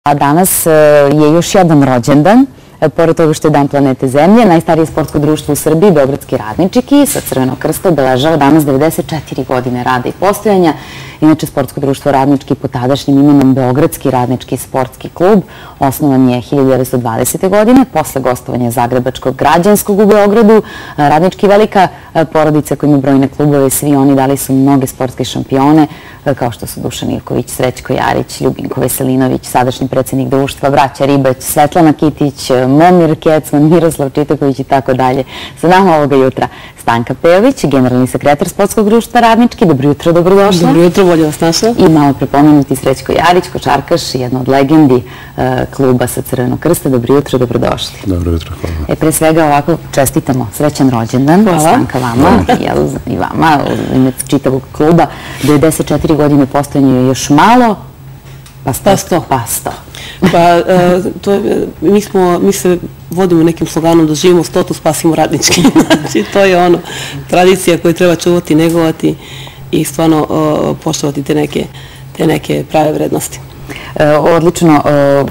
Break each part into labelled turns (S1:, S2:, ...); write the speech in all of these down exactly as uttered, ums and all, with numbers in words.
S1: A danas je još jedan rođendan, pored toga što je Dan planete Zemlje. Najstarije sportsko društvo u Srbiji, Beogradski radnički, sa Crvenog krsta obeležava danas devedeset četiri godine rada i postojanja. Inače, sportsko društvo radnički pod tadašnjim imenom Beogradski radnički sportski klub osnovan je hiljadu devetsto dvadesete. godine, posle gostovanja Zagrebačkog građanskog u Beogradu. Radnički velika porodica koja ima brojne klubove, svi oni dali su mnoge sportske šampione, kao što su Dušan Ivković, Srećko Jarić, Ljubinko Veselinović, sadašnji predsjednik društva, braća Ribać, Svetlana Kitić, Momir Kecman, Miroslav Čitaković i tako dalje. Sa nama ovoga jutra Stanka Pejović, generalni sekretar sportskog društva radnički. Dobro jutro, dobrodošla.
S2: Dobro jutro, bolje vas našla.
S1: I malo prepomenuti Srećko Jarić, košarkaš, jedna od legendi kluba sa Crvenog krsta. Dobro jutro, dobrodošli.
S3: Dobro jutro, hvala.
S1: E, pre svega ovako čestitamo srećan rođendan.
S2: Hvala.
S1: Stanka vama i vama, u ime čitavog kluba. devedeset četiri godine postojanja je još malo, pa sto. Pa sto.
S2: Pa, mi se vodimo nekim sloganom da živimo stotu, spasimo radnički. Znači, to je ono, tradicija koju treba čuvati, negovati i stvarno poštovati te neke prave vrednosti.
S1: Odlično.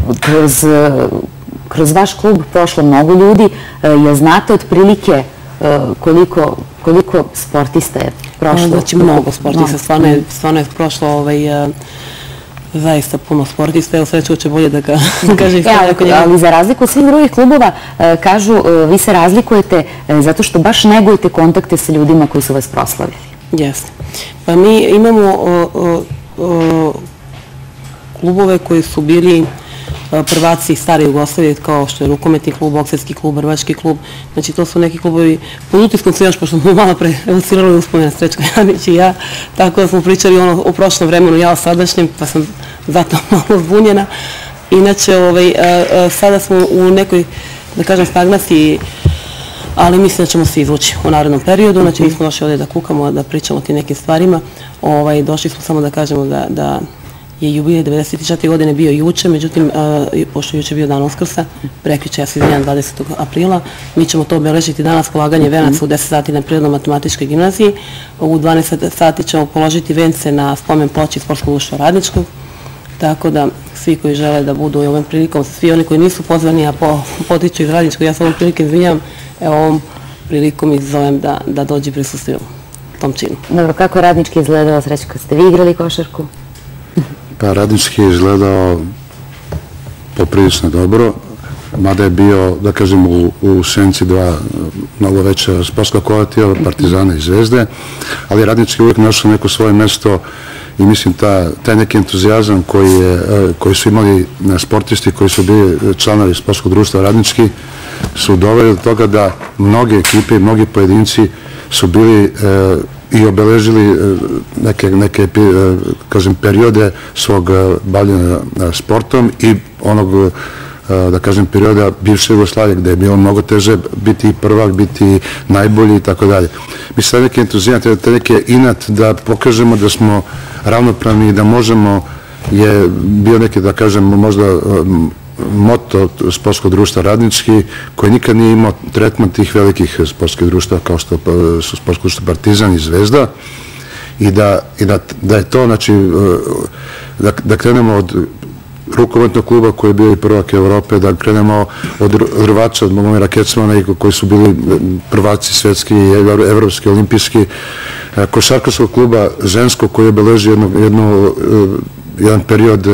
S1: Kroz vaš klub prošlo mnogo ljudi. Jel znate otprilike koliko sportista je prošlo?
S2: Znači, mnogo sportista. Stvarno je prošlo zaista puno sportista. Evo, Srećko će bolje da kaže.
S1: Ali za razliku od svih drugih klubova, kažu, vi se razlikujete zato što baš negujete kontakte sa ljudima koji su vas proslavili.
S2: Jeste. Pa mi imamo klubove koji su bili prvaci stare Jugoslavije, kao što je rukometni klub, bokserski klub, rvački klub. Znači, to su neki klubovi pod utiskom se još, pošto smo malo pre evocirali uspomena Srećko Janić i ja, tako da smo pričali ono o prošlom vremenu, ja o sadašnjem, pa sam zato malo zbunjena. Inače, sada smo u nekoj, da kažem, stagnaciji, ali mislim da ćemo se izvući u narednom periodu. Znači, nismo došli ovdje da kukamo, da pričamo o tim nekim stvarima. Došli smo samo da kažemo da je jubilej devedeset četiri. godine bio juče, međutim, pošto juče bio dan Uskrsa, prekjuče, ja se izvinjam, dvadesetog aprila, mi ćemo to obeležiti danas polaganje venaca u deset sati na Prirodno-matematičkoj gimnaziji. U dvanaest sati ćemo položiti vence na spomen ploči Sportskog društva radničkog, tako da svi koji žele da budu ovom prilikom, svi oni koji nisu pozvani, a potiču iz radničkog, ja se ovom prilikom izvinjam, evo ovom prilikom ih zovem da dođi prisustuju tom činu.
S1: Dobro, kako je radnički izgledao, Srećko, kad ste vi igrali košarku?
S3: Pa radnički je izgledao poprilično dobro, mada je bio, da kažem, u senci dva mnogo veća sportska kolektiva, Partizana i Zvezde, ali radnički uvijek našao neko svoje mesto i mislim taj neki entuzijazam koji su imali sportisti, koji su bili članovi sportskog društva radnički, su doveli do toga da mnoge ekipe i mnogi pojedinci su bili i obeležili neke, kažem, periode svog bavljenja sportom i onog, da kažem, perioda bivše Jugoslavije, gde je bilo mnogo teže biti prvak, biti najbolji i tako dalje. Mislim, taj neki entuzijat, taj neki inat da pokažemo da smo ravnopravni i da možemo, je bio neki, da kažem, možda moto sportskog društva radnički, koji nikad nije imao tretman tih velikih sportskih društva kao što su sportsko društvo Partizan i Zvezda i da je to, znači, da krenemo od rukometnog kluba koji je bio i prvak Evrope, da krenemo od rvača, od Momira Kecmana koji su bili prvaci svetski i evropski, olimpijski, košarkaškog kluba ženskog koji obeleži jedan period,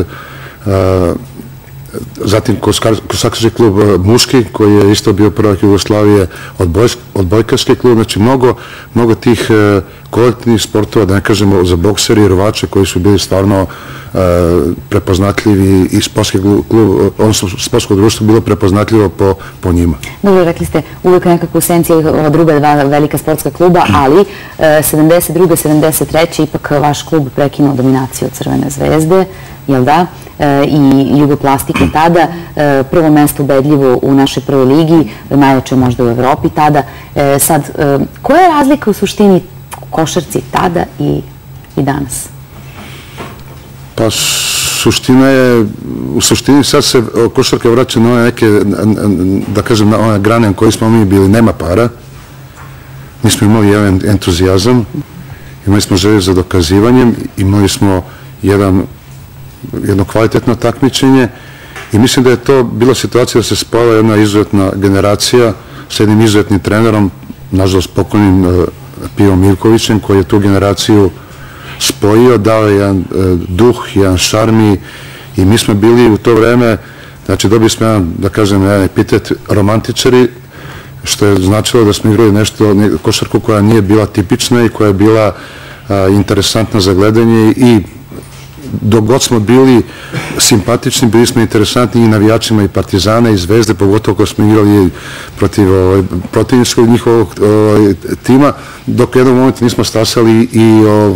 S3: zatim košarkaški klub muški koji je isto bio prvak Jugoslavije, odbojkaški klub, znači mnogo tih kolektivnih sportova, da ne kažemo za bokseri i rvače koji su bili stvarno prepoznatljivi i sportsko društvo bilo prepoznatljivo po njima.
S1: Dobro, rekli ste uvijek nekako u senci ova druga dva velika sportska kluba, ali sedamdeset druge sedamdeset treće ipak vaš klub prekinuo dominaciju Crvene zvezde, jel da, i Jugoplastike tada, prvo mesto ubedljivo u našoj prvoj ligi, najjače možda u Evropi tada. Sad, koja je razlika u suštini košarci tada i danas?
S3: Pa suština je, u suštini sad se košarka vraća na one neke, da kažem, na one grane na koje smo mi bili, nema para. Mi smo imali jedan entuzijazam, imali smo želju za dokazivanjem, imali smo jedan jedno kvalitetno takmičenje I mislim da je to bila situacija da se spojila jedna izuzetna generacija s jednim izuzetnim trenerom, nažalost pokojnim Pijom Mirkovićem, koji je tu generaciju spojio, dao je jedan duh, jedan šarmi i mi smo bili u to vreme, znači dobili smo jedan, da kažem, jedan epitet romantičari, što je značilo da smo igrali nešto, košarku koja nije bila tipična i koja je bila interesantna za gledanje i dok god smo bili simpatični, bili smo interesantni i navijačima i Partizana i Zvezde, pogotovo kada smo igrali protiv protivničkog njihovog tima, dok u jednom momentu nismo stasali i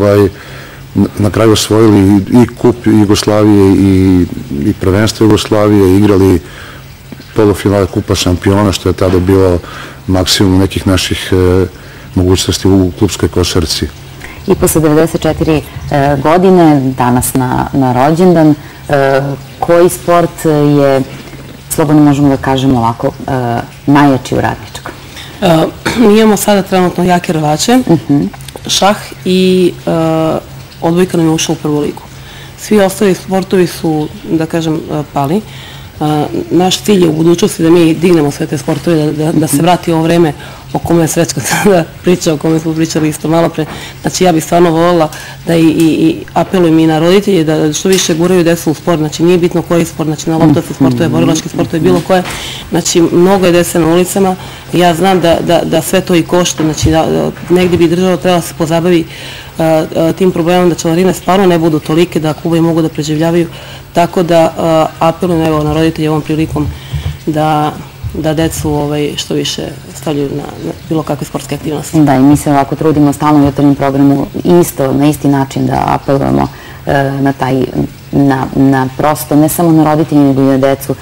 S3: na kraju osvojili i kup Jugoslavije i prvenstvo Jugoslavije, igrali polufinale kupa šampiona, što je tada bilo maksimum nekih naših mogućnosti u klubskoj košarci.
S1: I posle devedeset četiri godine, danas na rođendan, koji sport je, slobodno možemo da kažemo ovako, najjači u Radničkom?
S2: Mi imamo sada trenutno jake rvače, šah i odbojka nam je ušla u prvu ligu. Svi ostali sportovi su, da kažem, pali. Naš cilj je u budućnosti da mi dignemo sve te sportove, da se vrati ovo vreme o kome je Srećko sada pričao, o kome smo pričali isto malo pre. Znači ja bih stvarno voljela da i apelujem i na roditelje da što više guraju decu u sport, znači nije bitno koji sport, znači na loptovski sportove, borilački sportove, bilo koje, znači mnogo je dece na ulicama i ja znam da sve to i košta, znači negdje bi država trebala se pozabavi tim problemom da članarine stvarno ne budu tolike da klubovi mogu da preživljavaju, tako da apelujem evo na roditelje ovom prilikom da da decu što više stavljaju na bilo kakve sportske aktivnosti.
S1: Da, i mi se ovako trudimo stalno u jutarnjem programu isto, na isti način da apelujemo na taj, na prosto, ne samo na roditelji, nego i na decu,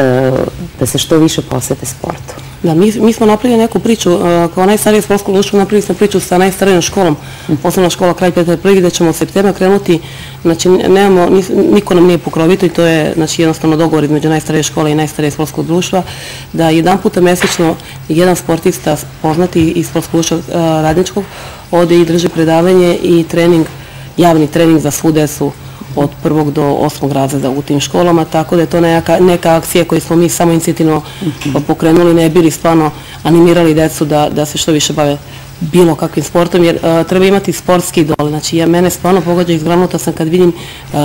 S1: da se što više posvete sportu.
S2: Da, mi smo napravili neku priču, kao najstarije sportsko društvo napravili smo priču sa najstarijom školom, osnovna škola Kralj Petar Prvi, gde ćemo u septembra krenuti, znači nemamo, niko nam nije pokrovitelj, to je jednostavno dogovor između najstarije škole i najstarije sportskog društva, da jedan puta mesečno jedan sportista poznati iz sportskog društva Radničkog ode i drži predavanje i trening, javni trening za svu decu od prvog do osmog razreda u tim školama, tako da je to neka akcija koju smo mi samo inicijativno pokrenuli, ne bili stvarno animirali decu da se što više bave bilo kakvim sportom, jer treba imati sportski idol. Znači, mene stvarno pogađa i zgranuta sam kad vidim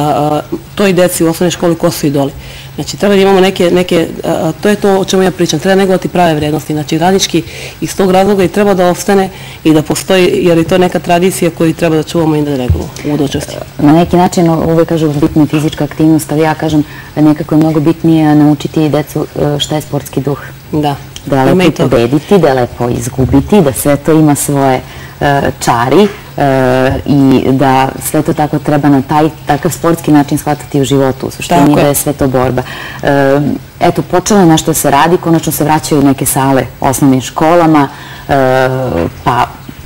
S2: toj deci u osnovnoj školi ko su idoli. Znači, treba da imamo neke, to je to o čemu ja pričam, treba negovati prave vrednosti. Znači, Radnički iz tog razloga i treba da ostane i da postoji, jer je to neka tradicija koju treba da čuvamo i da negujemo u budućnosti.
S1: Na neki način uvek kažu bitna je fizička aktivnost, ali ja kažem nekako je mnogo bitnije naučiti decu šta je sportski duh.
S2: Da.
S1: Da je lepo pobediti, da je lepo izgubiti, da sve to ima svoje čari i da sve to tako treba na taj takav sportski način shvatati u životu, u suštini da je sve to borba. Eto, počelo je nešto da se radi, konačno se vraćaju neke sale osnovnim školama, pa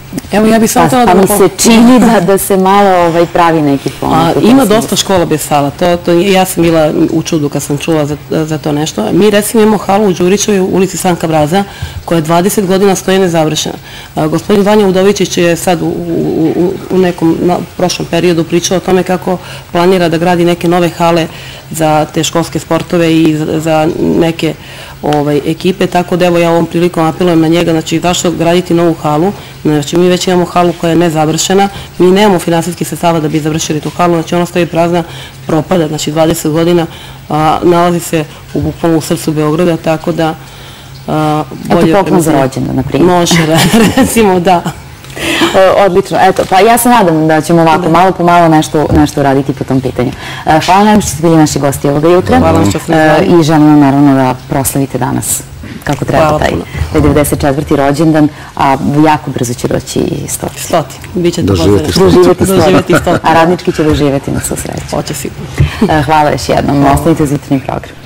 S1: pa mi se čini da se malo pravi neki pomak.
S2: Ima dosta škola bez sala. Ja sam bila u čudu kad sam čula za to nešto. Mi recimo imamo halu u Đurićevoj u ulici Sanka Braza koja dvadeset godina stoji nezavršena. Gospodin Vanja Udovičić je sad u nekom prošlom periodu pričao o tome kako planira da gradi neke nove hale za te školske sportove i za neke ekipe, tako da evo ja ovom prilikom apelujem na njega, znači zašto graditi novu halu, znači mi već imamo halu koja je nezavršena, mi nemamo finansijskih sredstava da bi završili tu halu, znači ona stoji prazna, propada, znači dvadeset godina, nalazi se u bukvalno u srcu Beograda, tako da
S1: bolje... Eto poklon za rođendan, na primjer.
S2: Može, recimo, da.
S1: Odlično, eto, pa ja se nadam da ćemo ovako malo po malo nešto uraditi po tom pitanju. Hvala nam što ste bili naši gosti ovoga jutra i želim vam naravno da proslavite danas kako treba taj devedeset četvrti rođendan, a jako brzo će doći i stoti.
S2: Stoti, bit će to
S1: doživjeti stoti, a Radnički će doživjeti na svu sreću.
S2: Hoće sigurno.
S1: Hvala još jednom, ostavite za jutarnji program.